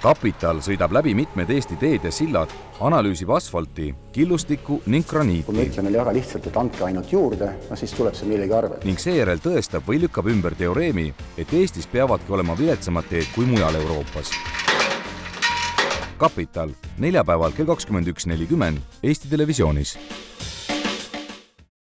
Kapital sõidab läbi mitmed Eesti teed ja sillad, analüüsib asfalti, killustikku ning graniiti. Kui me ütleme väga lihtsalt, et andke ainult juurde, siis tuleb see millegi arvel. Ning seejärel tõestab või lükkab ümber teoreemi, et Eestis peavadki olema viletsamad teed kui mujal Euroopas. Kapital, neljapäeval kell 21.40 Eesti Televisioonis.